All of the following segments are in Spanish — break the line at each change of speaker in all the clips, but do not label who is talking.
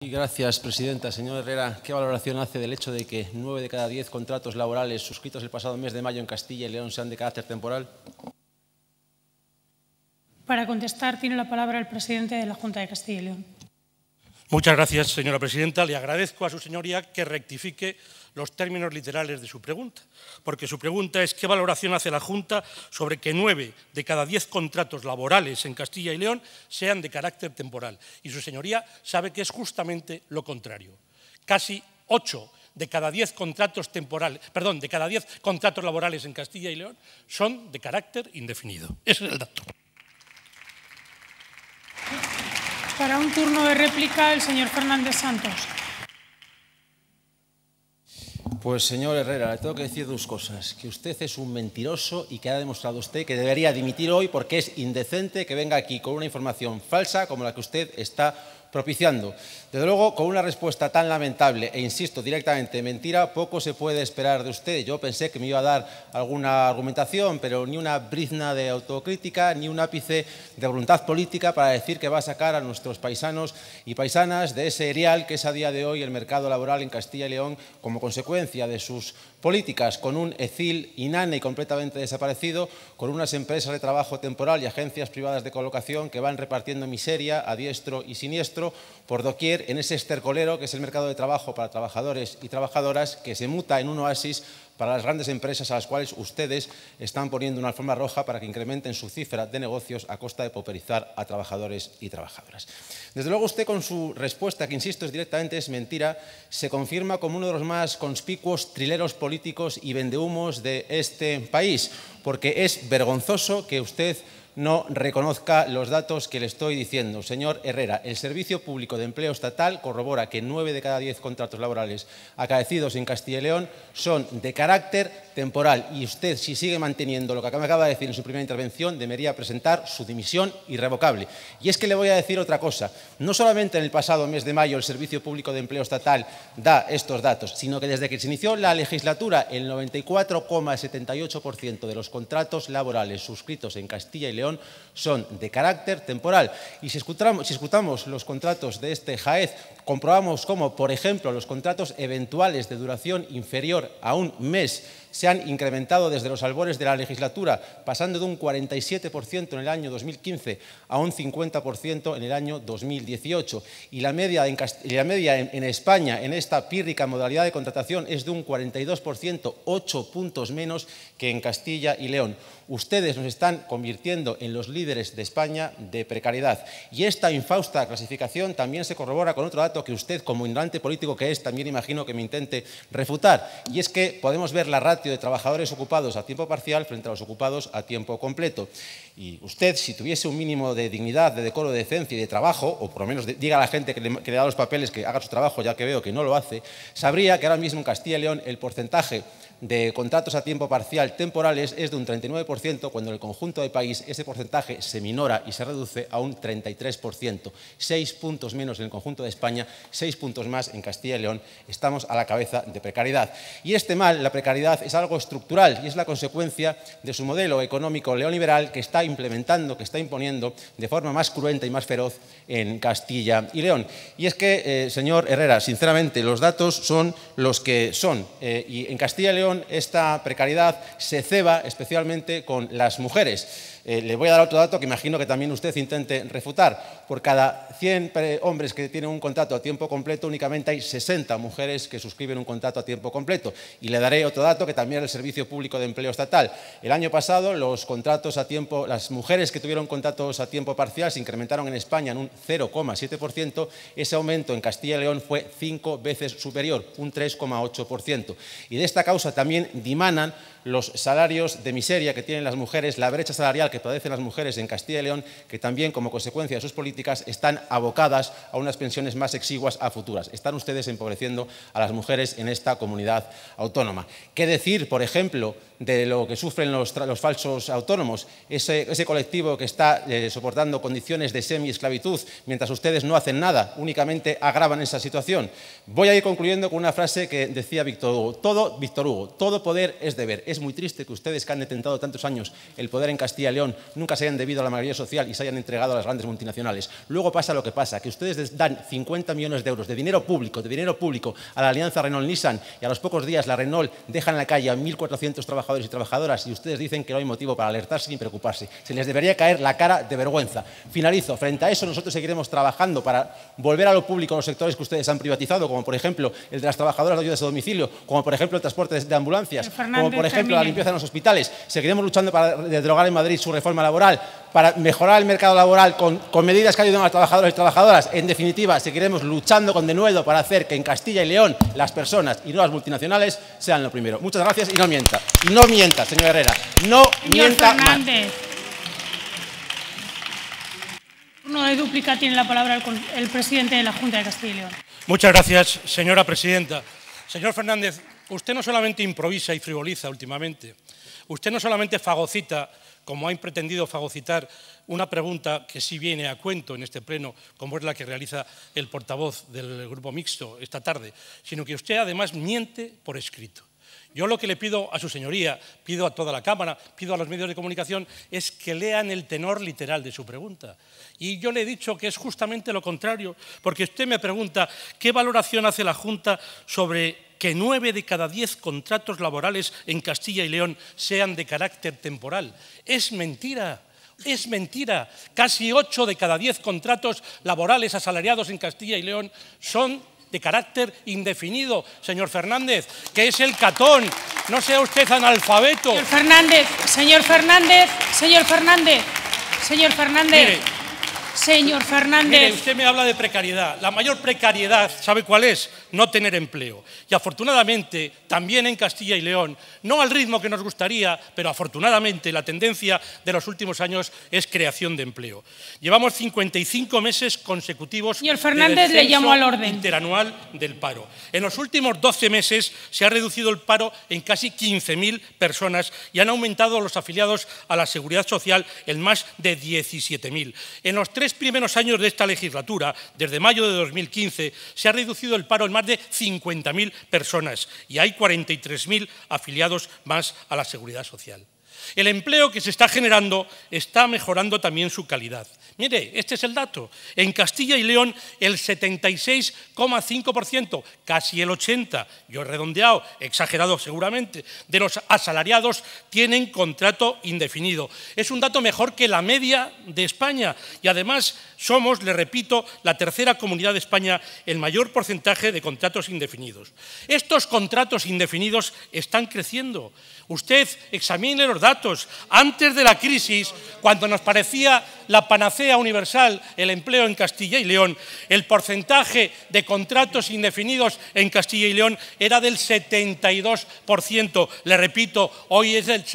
Gracias, presidenta. Señor Herrera, ¿qué valoración hace del hecho de que 9 de cada 10 contratos laborales suscritos el pasado mes de mayo en Castilla y León sean de carácter temporal?
Para contestar, tiene la palabra el presidente de la Junta de Castilla y León.
Muchas gracias, señora presidenta. Le agradezco a su señoría que rectifique los términos literales de su pregunta, porque su pregunta es ¿qué valoración hace la Junta sobre que 9 de cada 10 contratos laborales en Castilla y León sean de carácter temporal? Y su señoría sabe que es justamente lo contrario. Casi 8 de cada 10 contratos de cada 10 contratos laborales en Castilla y León son de carácter indefinido. Ese es el dato.
Para un turno de réplica, el señor Fernández Santos.
Pues, señor Herrera, le tengo que decir dos cosas. Que usted es un mentiroso y que ha demostrado usted que debería dimitir hoy porque es indecente que venga aquí con una información falsa como la que usted está propiciando. Desde luego, con una respuesta tan lamentable e, insisto, directamente mentira, poco se puede esperar de usted. Yo pensé que me iba a dar alguna argumentación, pero ni una brizna de autocrítica, ni un ápice de voluntad política para decir que va a sacar a nuestros paisanos y paisanas de ese erial que es a día de hoy el mercado laboral en Castilla y León como consecuencia de sus políticas, con un ECIL inane y completamente desaparecido, con unas empresas de trabajo temporal y agencias privadas de colocación que van repartiendo miseria a diestro y siniestro por doquier en ese estercolero que es el mercado de trabajo para trabajadores y trabajadoras que se muta en un oasis para las grandes empresas a las cuales ustedes están poniendo una alfombra roja para que incrementen su cifra de negocios a costa de pauperizar a trabajadores y trabajadoras. Desde luego usted con su respuesta, que insisto directamente es mentira, se confirma como uno de los más conspicuos trileros políticos y vendehumos de este país, porque es vergonzoso que usted no reconozca los datos que le estoy diciendo. Señor Herrera, el Servicio Público de Empleo Estatal corrobora que 9 de cada 10 contratos laborales acaecidos en Castilla y León son de carácter temporal y usted, si sigue manteniendo lo que me acaba de decir en su primera intervención, debería presentar su dimisión irrevocable. Y es que le voy a decir otra cosa. No solamente en el pasado mes de mayo el Servicio Público de Empleo Estatal da estos datos, sino que desde que se inició la legislatura el 94,78% de los contratos laborales suscritos en Castilla y León son de carácter temporal. Y si escrutamos los contratos de este Jaez, comprobamos cómo, por ejemplo, los contratos eventuales de duración inferior a un mes se han incrementado desde los albores de la legislatura, pasando de un 47% en el año 2015 a un 50% en el año 2018. Y la media en España en esta pírrica modalidad de contratación es de un 42%, 8 puntos menos que en Castilla y León. Ustedes nos están convirtiendo en los líderes de España de precariedad. Y esta infausta clasificación también se corrobora con otro dato que usted, como ignorante político que es, también imagino que me intente refutar. Y es que podemos ver la ratio de trabajadores ocupados a tiempo parcial frente a los ocupados a tiempo completo. Y usted, si tuviese un mínimo de dignidad, de decoro, de decencia y de trabajo, o por lo menos diga a la gente que le da los papeles que haga su trabajo, ya que veo que no lo hace, sabría que ahora mismo en Castilla y León el porcentaje de contratos a tiempo parcial temporales es de un 39%, cuando en el conjunto del país ese porcentaje se minora y se reduce a un 33%. 6 puntos menos en el conjunto de España, 6 puntos más en Castilla y León. Estamos a la cabeza de precariedad. Y este mal, la precariedad, es algo estructural y es la consecuencia de su modelo económico neoliberal que está implementando, que está imponiendo de forma más cruenta y más feroz en Castilla y León. Y es que, señor Herrera, sinceramente, los datos son los que son. Y en Castilla y León esta precariedad se ceba especialmente con las mujeres. Le voy a dar otro dato que imagino que también usted intente refutar. Por cada 100 hombres que tienen un contrato a tiempo completo, únicamente hay 60 mujeres que suscriben un contrato a tiempo completo. Y le daré otro dato que también es el Servicio Público de Empleo Estatal. El año pasado las mujeres que tuvieron contratos a tiempo parcial se incrementaron en España en un 0,7%. Ese aumento en Castilla y León fue 5 veces superior, un 3,8%. Y de esta causa también dimanan los salarios de miseria que tienen las mujeres, la brecha salarial que padecen las mujeres en Castilla y León, que también como consecuencia de sus políticas están abocadas a unas pensiones más exiguas a futuras. Están ustedes empobreciendo a las mujeres en esta comunidad autónoma. ¿Qué decir, por ejemplo, de lo que sufren los falsos autónomos? Ese colectivo que está soportando condiciones de semi-esclavitud mientras ustedes no hacen nada, únicamente agravan esa situación. Voy a ir concluyendo con una frase que decía Víctor Hugo. Todo poder es deber. Es muy triste que ustedes, que han detentado tantos años el poder en Castilla y León, León nunca se hayan debido a la mayoría social y se hayan entregado a las grandes multinacionales. Luego pasa lo que pasa, que ustedes dan 50 millones de euros de dinero público a la alianza Renault-Nissan y a los pocos días la Renault deja en la calle a 1.400 trabajadores y trabajadoras y ustedes dicen que no hay motivo para alertarse ni preocuparse. Se les debería caer la cara de vergüenza. Finalizo. Frente a eso, nosotros seguiremos trabajando para volver a lo público los sectores que ustedes han privatizado, como por ejemplo el de las trabajadoras de ayudas a domicilio, como por ejemplo el transporte de ambulancias, como por ejemplo la limpieza en los hospitales. Seguiremos luchando para derogar en Madrid su reforma laboral, para mejorar el mercado laboral con medidas que ayuden a los trabajadores y trabajadoras. En definitiva, seguiremos luchando con denuedo para hacer que en Castilla y León las personas y no las multinacionales sean lo primero. Muchas gracias y no mienta. Y no mienta, señor Herrera. No mienta más.
Turno de dúplica tiene la palabra el presidente de la Junta de Castilla y León.
Muchas gracias, señora presidenta. Señor Fernández, usted no solamente improvisa y frivoliza últimamente, usted no solamente fagocita, como ha pretendido fagocitar, una pregunta que sí viene a cuento en este pleno, como es la que realiza el portavoz del Grupo Mixto esta tarde, sino que usted además miente por escrito. Yo lo que le pido a su señoría, pido a toda la Cámara, pido a los medios de comunicación, es que lean el tenor literal de su pregunta. Y yo le he dicho que es justamente lo contrario, porque usted me pregunta qué valoración hace la Junta sobre que 9 de cada 10 contratos laborales en Castilla y León sean de carácter temporal. Es mentira. Es mentira. Casi 8 de cada 10 contratos laborales asalariados en Castilla y León son de carácter indefinido, señor Fernández, que es el catón. No sea usted analfabeto.
Señor Fernández.
Mire, usted me habla de precariedad. La mayor precariedad, ¿sabe cuál es? No tener empleo. Y afortunadamente, también en Castilla y León, no al ritmo que nos gustaría, pero afortunadamente la tendencia de los últimos años es creación de empleo. Llevamos 55 meses consecutivos
Señor Fernández,
de
le llamo al orden.
interanual del paro. En los últimos 12 meses se ha reducido el paro en casi 15.000 personas y han aumentado los afiliados a la Seguridad Social en más de 17.000. En los 3 primeros años de esta legislatura, desde mayo de 2015, se ha reducido el paro en más de 50.000 personas y hay 43.000 afiliados más a la Seguridad Social. El empleo que se está generando está mejorando también su calidad. Mire, este es el dato. En Castilla y León, el 76,5%, casi el 80%, yo he redondeado, exagerado seguramente, de los asalariados tienen contrato indefinido. Es un dato mejor que la media de España y además somos, le repito, la tercera comunidad de España en mayor porcentaje de contratos indefinidos. Estos contratos indefinidos están creciendo. Usted examine los datos. Antes de la crisis, cuando nos parecía la panacea universal el empleo en Castilla y León, el porcentaje de contratos indefinidos en Castilla y León era del 72%. Le repito, hoy es del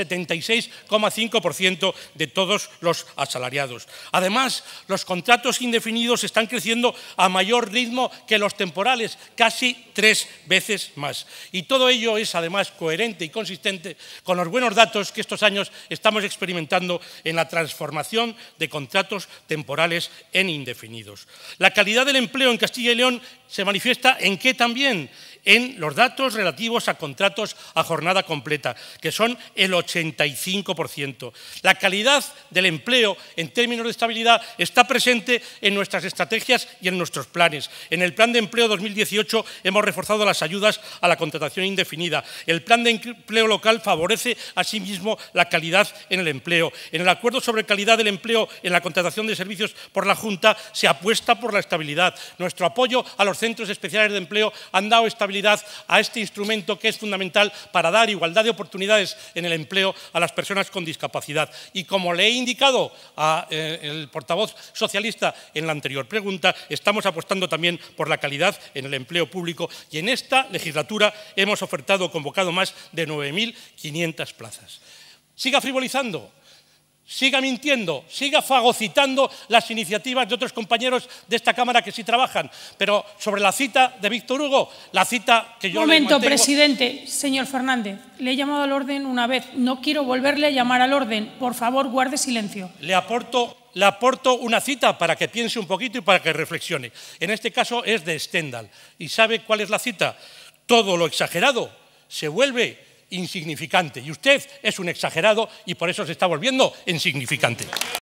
76,5% de todos los asalariados. Además, los contratos indefinidos están creciendo a mayor ritmo que los temporales, casi 3 veces más. Y todo ello es además coherente y consistente con los buenos datos que estos años estamos experimentando en la transformación de contratos temporales en indefinidos. La calidad del empleo en Castilla y León se manifiesta en qué también, en los datos relativos a contratos a jornada completa, que son el 85%. La calidad del empleo en términos de estabilidad está presente en nuestras estrategias y en nuestros planes. En el Plan de Empleo 2018 hemos reforzado las ayudas a la contratación indefinida. El Plan de Empleo Local favorece asimismo la calidad en el empleo. En el Acuerdo sobre calidad del empleo en la contratación de servicios por la Junta se apuesta por la estabilidad. Nuestro apoyo a los centros especiales de empleo han dado estabilidad a este instrumento que es fundamental para dar igualdad de oportunidades en el empleo a las personas con discapacidad. Y como le he indicado al portavoz socialista en la anterior pregunta, estamos apostando también por la calidad en el empleo público y en esta legislatura hemos ofertado o convocado más de 9.500 plazas. Siga frivolizando. Siga mintiendo, siga fagocitando las iniciativas de otros compañeros de esta Cámara que sí trabajan. Pero sobre la cita de Víctor Hugo, la cita que yo le mantengo...
Un momento, presidente. Señor Fernández, le he llamado al orden una vez. No quiero volverle a llamar al orden. Por favor, guarde silencio.
Le aporto una cita para que piense un poquito y para que reflexione. En este caso es de Stendhal. ¿Y sabe cuál es la cita? Todo lo exagerado se vuelve insignificante. Y usted es un exagerado y por eso se está volviendo insignificante.